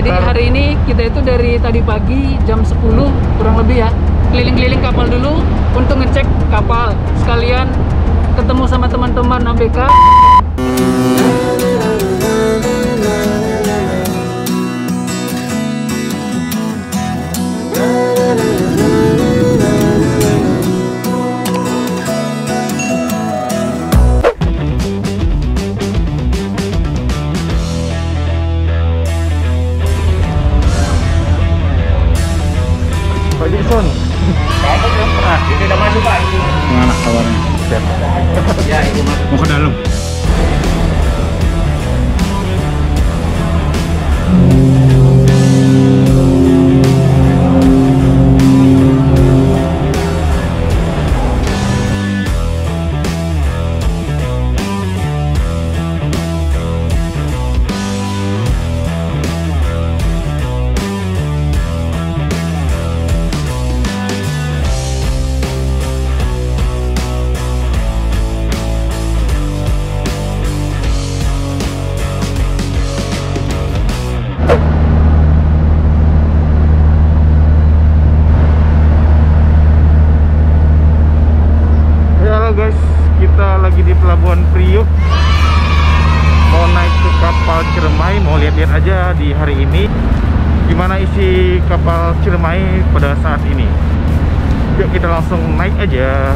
Jadi hari ini kita itu dari tadi pagi jam 10 kurang lebih ya, keliling-keliling kapal dulu untuk ngecek kapal, sekalian ketemu sama teman-teman ABK. Pak Jason. Nah, ini udah masuk Pak. Mana kabarnya? Ya, itu masuk. Mau ke dalam. Guys, kita lagi di Pelabuhan Priuk, mau naik ke kapal Ciremai, mau lihat-lihat aja di hari ini gimana isi kapal Ciremai pada saat ini. Yuk kita langsung naik aja.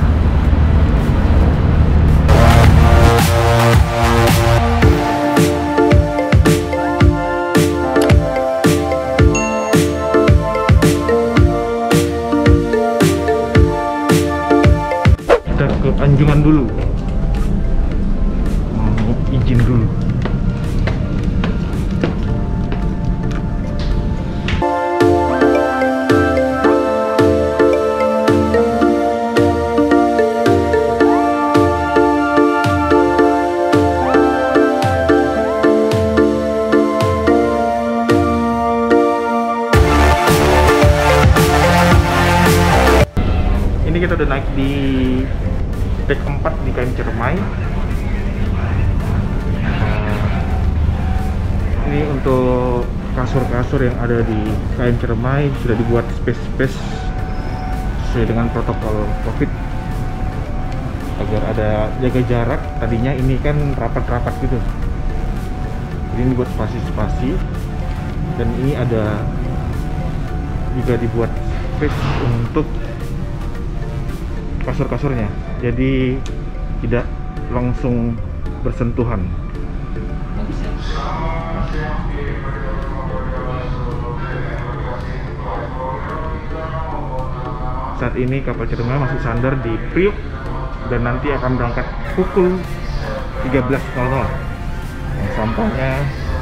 Ke Anjungan dulu, mau izin dulu. Ini kita udah naik di dek 4 di KM Ciremai. Ini untuk kasur-kasur yang ada di KM Ciremai sudah dibuat space-space sesuai dengan protokol COVID agar ada jaga jarak. Tadinya ini kan rapat-rapat gitu, jadi ini buat spasi-spasi, dan ini ada juga dibuat space untuk kasur-kasurnya, jadi tidak langsung bersentuhan. Saat ini kapal Ciremai masih sandar di Priuk dan nanti akan berangkat pukul 13.00. Sampahnya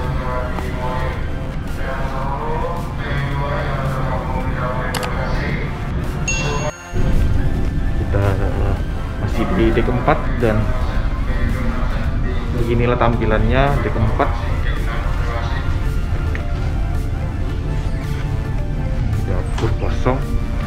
masih di dek 4 dan beginilah tampilannya dek 4. Ya, full kosong.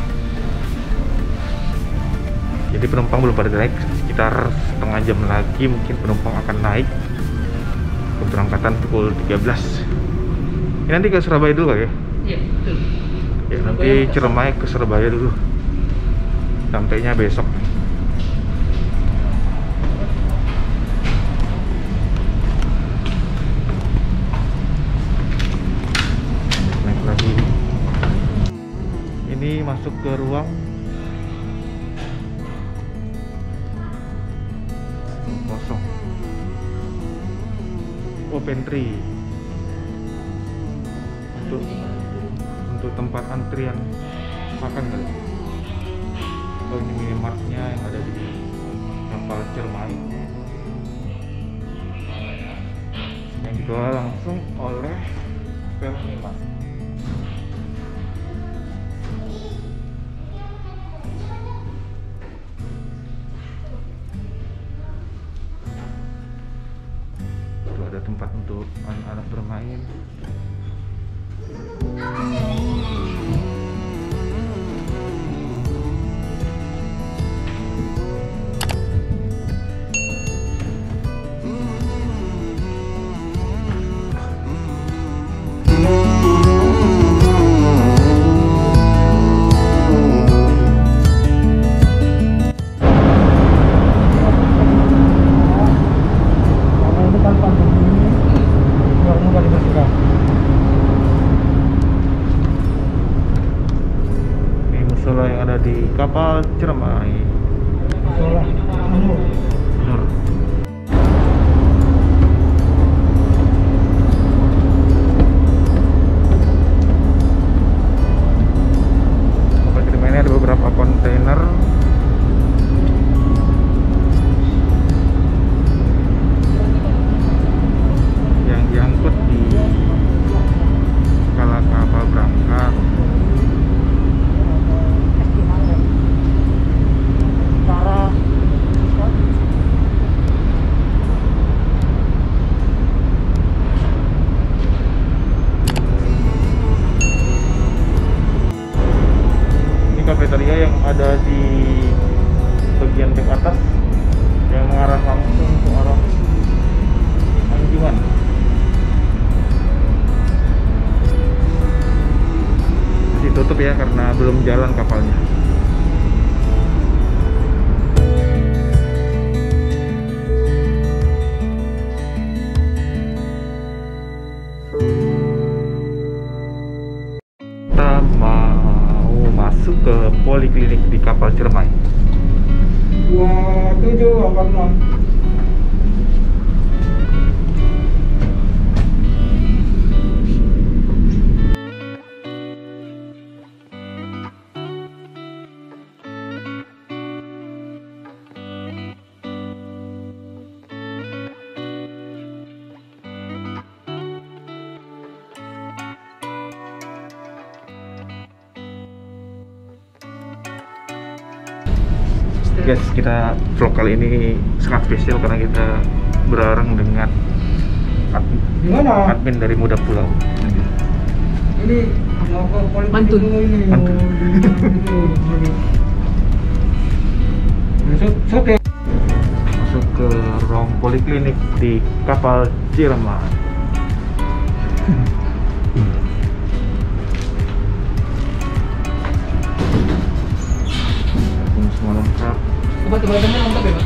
Jadi penumpang belum pada naik, sekitar setengah jam lagi mungkin penumpang akan naik. Keberangkatan pukul 13. Ini nanti ke Surabaya dulu ya? Iya, betul. Ya, nanti Ciremai ke Surabaya dulu. Sampainya besok. Naik lagi. Ini masuk ke ruang kosong. Oh, pantry. Untuk tempat antrian makan kali. Oh, ini minimartnya yang ada di kapal Ciremai yang dikelola langsung oleh Pelmimart. Itu ada tempat untuk anak-anak bermain. di kapal Ciremai. Nur. Kapal Ciremai ini ada beberapa kontainer yang diangkut di kala kapal berangkat. Ini kafeteria yang ada di bagian dek atas yang mengarah langsung ke arah Anjungan. Masih tutup ya karena belum jalan kapalnya. Kita mau masuk ke poliklinik di kapal Ciremai. 2786. Guys, kita vlog kali ini sangat spesial karena kita bareng dengan Gimana? admin dari Muda Pulau. Ini mau ke politik Mantun. dulu ini. Mantun. Oke. Masuk ke ruang poliklinik di kapal Ciremai. Semua lengkap. Obat-obatannya lengkap ya, Pak?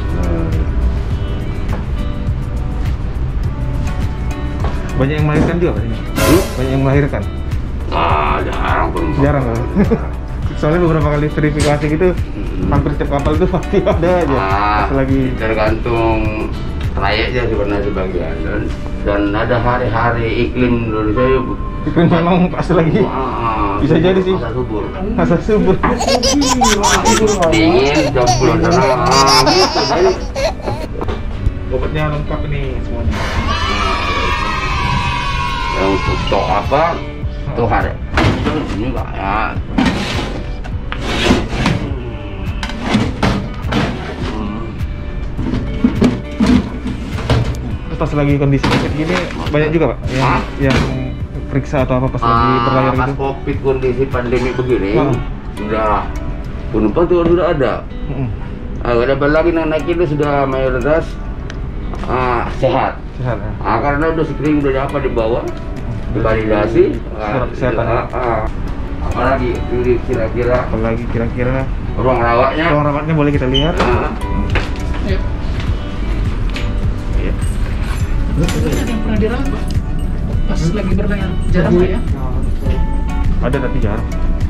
Banyak yang melahirkan juga Pak ini? Banyak yang melahirkan? Jarang pun. Jarang kan? Soalnya beberapa kali verifikasi gitu hampir setiap kapal itu pasti ada aja pas lagi Tergantung trayeknya sebenarnya sebagian dan ada hari-hari iklim Indonesia iklim memang pas lagi bisa jadi sih masa subur. masa subur. Dingin jam bulan sana gitu jadi Obatnya lengkap ini semuanya. yang untuk stok apa tuh hari ini enggak ya. Terus pas lagi kondisi kayak gini banyak juga Pak yang periksa atau apa pas lagi berlayar pas gitu. COVID kondisi pandemi begini sudah penumpang tuh sudah ada. Ada lagi naik itu sudah mayoritas sehat. Sehat ya. Karena udah screening udah apa dibawa divalidasi Surat kesehatan ya. apalagi kira-kira Apalagi kira-kira ruang rawatnya ruang rawatnya boleh kita lihat. Iya. Iya. Ada yang pernah dirawat, Pak? Pas lagi berlayar. Jarang Pak ya? Ada tapi jarang.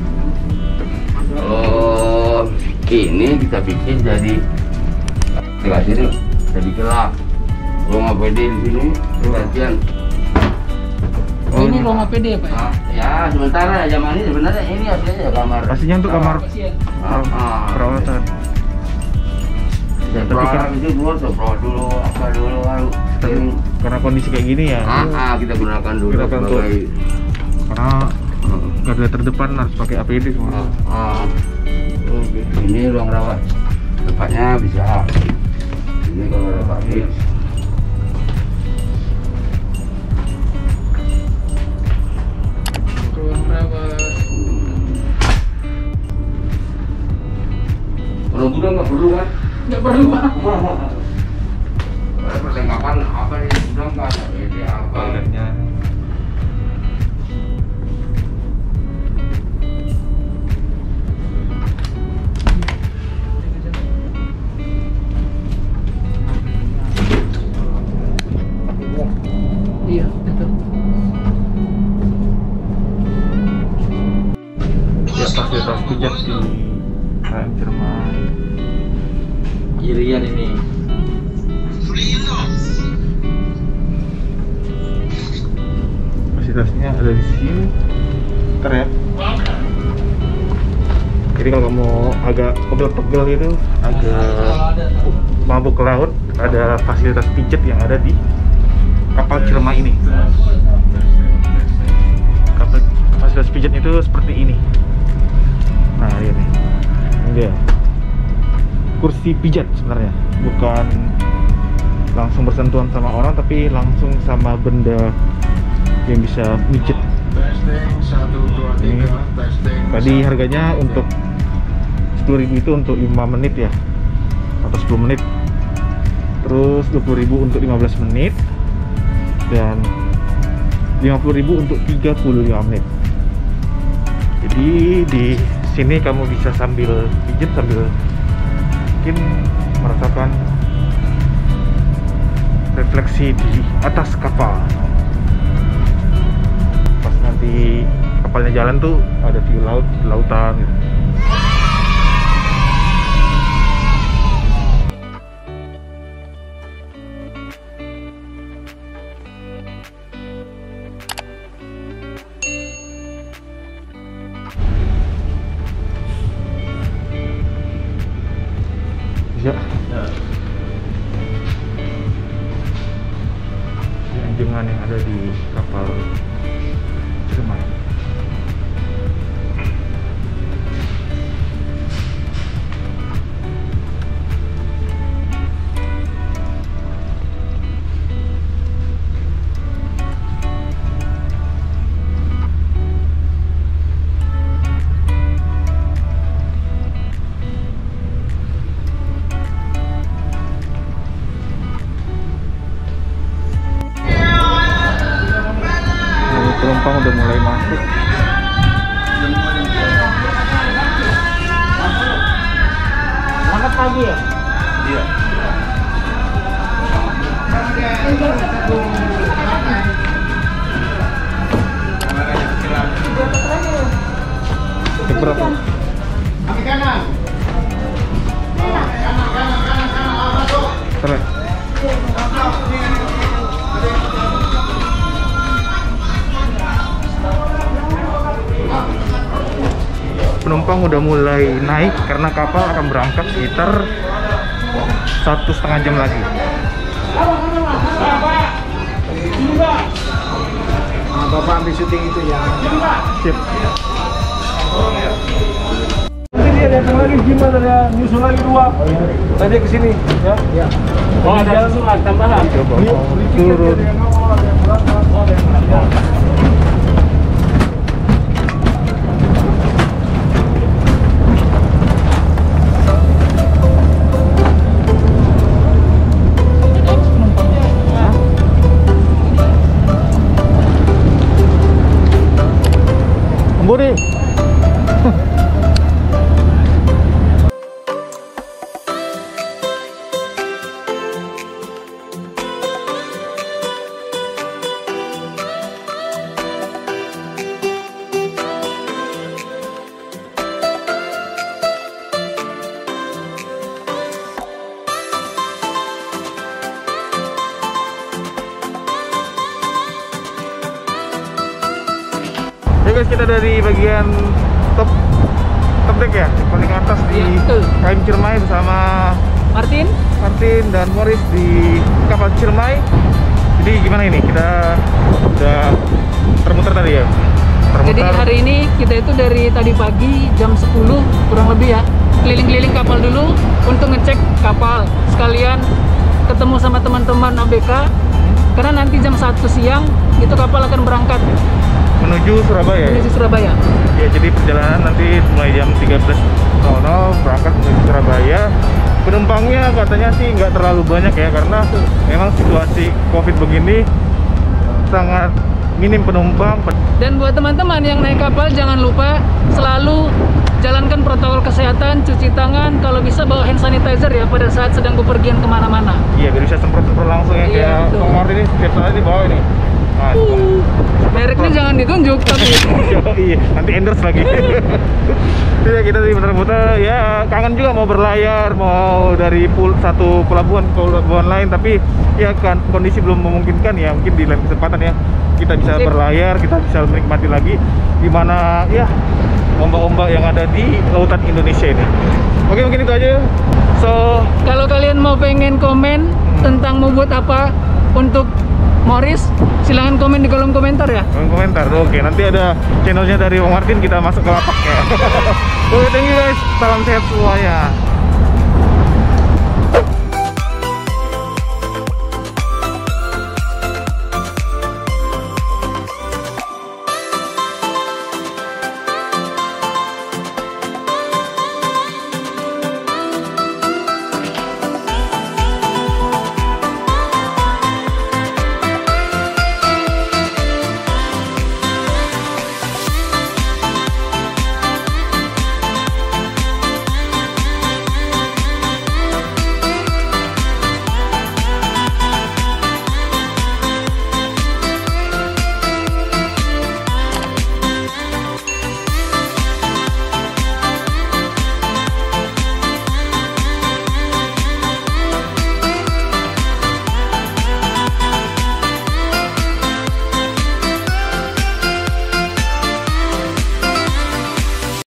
Ini kita bikin jadi aplikasi ini kita bikin lah ruang APD di sini gantian. Oh, ini ruang APD ya, Pak? Ya? Ya sementara zaman ini sebenarnya ini aslinya kamar Pastinya untuk kamar Pasien. perawatan. Ya, Tapi perawatan itu perawat dulu apa dulu Tapi karena kondisi kayak gini ya, kita gunakan dulu Gunakan untuk- sebagai karena garda terdepan harus pakai APD semua. Oke. ini ruang rawat tempatnya bisa ini kalau ada pakai Ruang rawat. kalau gudang nggak perlu kan Nggak perlu, Pak. perlengkapan apa di gudang kan ada BD apa Toiletnya. Iya, betul. Ya fasilitas pijat di KM Ciremai. Kirian ini. Fasilitasnya ada di sini. Ntar ya. Jadi kalau mau agak pegel-pegel gitu, agak mabuk ke laut, ada fasilitas pijet yang ada di kapal Ciremai ini. Fasilitas pijet itu seperti ini. Nah, ini dia. Kursi pijat sebenarnya, bukan langsung bersentuhan sama orang, tapi langsung sama benda yang bisa pijet. Ini tadi harganya untuk 10.000 itu untuk 5 menit ya, atau 10 menit. Terus 20.000 untuk 15 menit dan 50.000 untuk 35 menit. Jadi di sini kamu bisa sambil pijet, sambil mungkin merasakan refleksi di atas kapal. Pas nanti kapalnya jalan tuh ada view laut, lautan gitu. Ya. Di anjungan yang ada di kapal Ciremai. Penumpang udah mulai masuk. Berangkat pagi ya? Iya. Berapa? Kaki kanan. Terus. Penumpang udah mulai naik karena kapal akan berangkat sekitar 1,5 jam lagi. Nah, Bapak ambil syuting itu ya. Sip. Nanti dia datang lagi gimana ya? Nyusul lagi 2. Tadi ke sini ya. Iya. Oh, ada susulan tambahan. Coba mau turun. Budi. Ya guys, kita dari bagian top deck ya, paling atas di Iya, betul. KM Ciremai bersama Martin, dan Morris di kapal Ciremai. Jadi gimana ini? Kita udah termuter tadi ya? jadi hari ini kita itu dari tadi pagi jam 10 kurang lebih ya, keliling-keliling kapal dulu untuk ngecek kapal, sekalian ketemu sama teman-teman ABK, karena nanti jam 1 siang itu kapal akan berangkat menuju Surabaya. menuju Surabaya. Ya, jadi perjalanan nanti mulai jam 13.00 berangkat menuju Surabaya. Penumpangnya katanya sih nggak terlalu banyak ya, karena memang situasi COVID begini sangat minim penumpang. Dan buat teman-teman yang naik kapal, jangan lupa selalu jalankan protokol kesehatan, cuci tangan, kalau bisa bawa hand sanitizer ya pada saat sedang bepergian kemana-mana. Iya, biar bisa semprot-semprot langsung ya, Iya, kayak betul. Bang Martin ini setiap saat ini bawa ini. Nah, Mereknya jangan ditunjuk. tunjuk tapi Iya, nanti endorse lagi. Ya kita di muter-muter ya, kangen juga mau berlayar, mau dari satu pelabuhan ke pelabuhan lain, tapi ya kan kondisi belum memungkinkan ya. Mungkin di lain kesempatan ya kita bisa berlayar, kita bisa menikmati lagi gimana ya ombak-ombak yang ada di lautan Indonesia ini. Oke, mungkin itu aja. So, kalau kalian mau pengen komen tentang mau buat apa untuk Morris, silahkan komen di kolom komentar ya. kolom komentar. Oke, nanti ada channelnya dari Bang Martin, kita masuk ke lapak ya. Oke, thank you guys. Salam sehat semuanya.